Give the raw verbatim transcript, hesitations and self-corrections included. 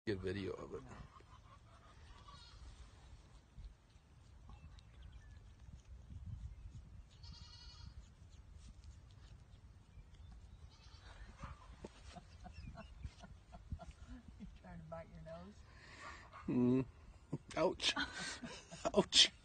Get video of it. You're trying to bite your nose? Mm. Ouch. Ouch.